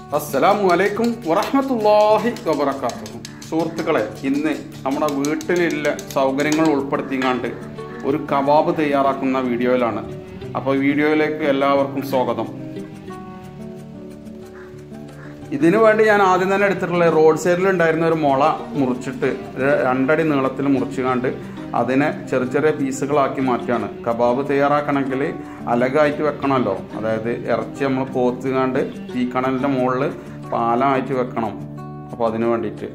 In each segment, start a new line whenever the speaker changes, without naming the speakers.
അസ്സലാമു അലൈക്കും വറഹ്മത്തുള്ളാഹി വബറകാതുഹു. സുഹൃത്തുക്കളെ, ഇന്ന് നമ്മുടെ വീട്ടിലുള്ള സൗകര്യങ്ങൾ ഉൾപ്പെടുത്തിക്കാണ്ട് ഒരു കബാബ് തയ്യാറാക്കുന്ന വീഡിയോയിലാണ്. അപ്പോൾ വീഡിയോയിലേക്ക് എല്ലാവർക്കും സ്വാഗതം. ഇതിനു വേണ്ടി ഞാൻ ആദ്യം തന്നെ എടുത്തിട്ടുള്ള റോഡ് സൈഡിലുണ്ടായിരുന്ന ഒരു മുള മുറിച്ചിട്ട് 2 അടി നീളത്തിൽ മുറിച്ചുകാണ്ട് അതിനെ ചെറിയ ചെറിയ പീസുകളാക്കി മാറ്റുകയാണ്. കബാബ് തയ്യാറാക്കണമെങ്കിൽ അലകായിട്ട് വെക്കണമല്ലോ, അതായത് ഇറച്ചി നമ്മൾ പോത്തുകാണ്ട് തീക്കണലിൻ്റെ മുകളിൽ പാലമായിട്ട് വെക്കണം. അപ്പോൾ അതിന് വേണ്ടിയിട്ട്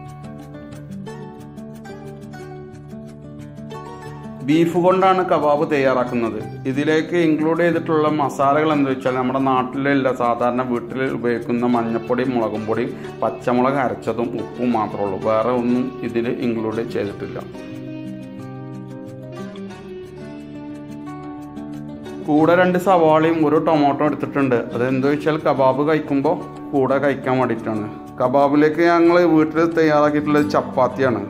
ബീഫ് കൊണ്ടാണ് കബാബ് തയ്യാറാക്കുന്നത്. ഇതിലേക്ക് ഇൻക്ലൂഡ് ചെയ്തിട്ടുള്ള മസാലകൾ എന്താ വെച്ചാൽ നമ്മുടെ നാട്ടിലുള്ള സാധാരണ വീട്ടിൽ ഉപയോഗിക്കുന്ന മഞ്ഞൾപ്പൊടി, മുളകും പൊടി, പച്ചമുളക് അരച്ചതും ഉപ്പും മാത്രമേ ഉള്ളൂ. വേറെ ഒന്നും ഇതിൽ ഇൻക്ലൂഡ് ചെയ്തിട്ടില്ല. കൂടെ 2 സവാളയും 1 ടൊമാറ്റോ എടുത്തിട്ടുണ്ട്. അതെന്താ വെച്ചാൽ കബാബ് കഴിക്കുമ്പോൾ കൂടെ കഴിക്കാൻ വേണ്ടിയിട്ടാണ്. കബാബിലേക്ക് ഞങ്ങൾ വീട്ടിൽ തയ്യാറാക്കിയിട്ടുള്ളത് ചപ്പാത്തിയാണ്.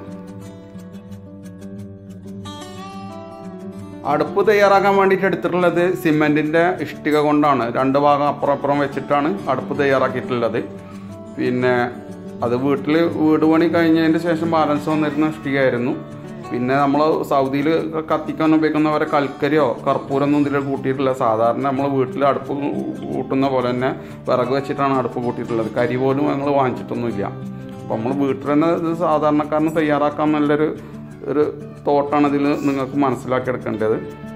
അടുപ്പ് തയ്യാറാക്കാൻ വേണ്ടിയിട്ട് എടുത്തിട്ടുള്ളത് സിമെൻറ്റിൻ്റെ ഇഷ്ടിക കൊണ്ടാണ്. 2 ഭാഗം അപ്പുറം വെച്ചിട്ടാണ് അടുപ്പ് തയ്യാറാക്കിയിട്ടുള്ളത്. പിന്നെ അത് വീട് പണി കഴിഞ്ഞതിന് ശേഷം ബാലൻസ് വന്നിരുന്ന ഇഷ്ടികയായിരുന്നു. പിന്നെ നമ്മൾ സൗദിയിൽ കത്തിക്കാൻ ഉപയോഗിക്കുന്നവരെ കൽക്കരിയോ കർപ്പൂരൊന്നും ഇതിൽ കൂട്ടിയിട്ടില്ല. സാധാരണ നമ്മൾ വീട്ടിൽ അടുപ്പ് കൂട്ടുന്ന പോലെ തന്നെ വിറക് വെച്ചിട്ടാണ് അടുപ്പ് കൂട്ടിയിട്ടുള്ളത്. കരി പോലും ഞങ്ങൾ വാങ്ങിച്ചിട്ടൊന്നുമില്ല. അപ്പോൾ നമ്മൾ വീട്ടിൽ തന്നെ ഇത് സാധാരണക്കാരന് തയ്യാറാക്കാൻ നല്ലൊരു തോട്ടാണ് ഇതിൽ നിങ്ങൾക്ക് മനസ്സിലാക്കിയെടുക്കേണ്ടത്.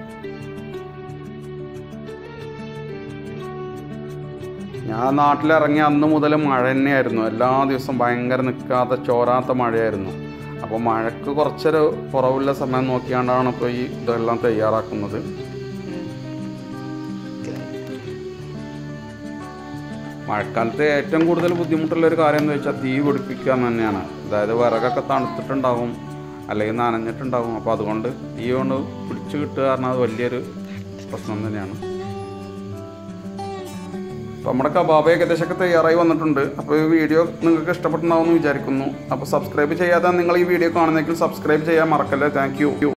ഞാൻ നാട്ടിലിറങ്ങിയ അന്ന് മുതൽ മഴ തന്നെയായിരുന്നു. എല്ലാ ദിവസവും ഭയങ്കര നിൽക്കാത്ത ചോരാത്ത മഴയായിരുന്നു. അപ്പോൾ മഴയ്ക്ക് കുറച്ചൊരു കുറവുള്ള സമയം നോക്കിയാണ്ടാണ് ഇപ്പോൾ ഈ ഇതെല്ലാം തയ്യാറാക്കുന്നത്. മഴക്കാലത്ത് ഏറ്റവും കൂടുതൽ ബുദ്ധിമുട്ടുള്ളൊരു കാര്യം എന്ന് വെച്ചാൽ തീ പിടിപ്പിക്കുക തന്നെയാണ്. അതായത് വിറകൊക്കെ തണുത്തിട്ടുണ്ടാകും, അല്ലെങ്കിൽ നനഞ്ഞിട്ടുണ്ടാകും. അപ്പോൾ അതുകൊണ്ട് തീ കൊണ്ട് പിടിച്ചു കിട്ടുക കാരണം അത് വലിയൊരു പ്രശ്നം തന്നെയാണ്. അപ്പോൾ നമ്മുടെ കബാബ് ഏകദേശമൊക്കെ തയ്യാറായി വന്നിട്ടുണ്ട്. അപ്പോൾ ഈ വീഡിയോ നിങ്ങൾക്ക് ഇഷ്ടപ്പെട്ടുണ്ടാവുമെന്ന് വിചാരിക്കുന്നു. അപ്പോൾ സബ്സ്ക്രൈബ് ചെയ്യാതെ നിങ്ങൾ ഈ വീഡിയോ കാണുന്നെങ്കിൽ സബ്സ്ക്രൈബ് ചെയ്യാൻ മറക്കല്ലേ. Thank U.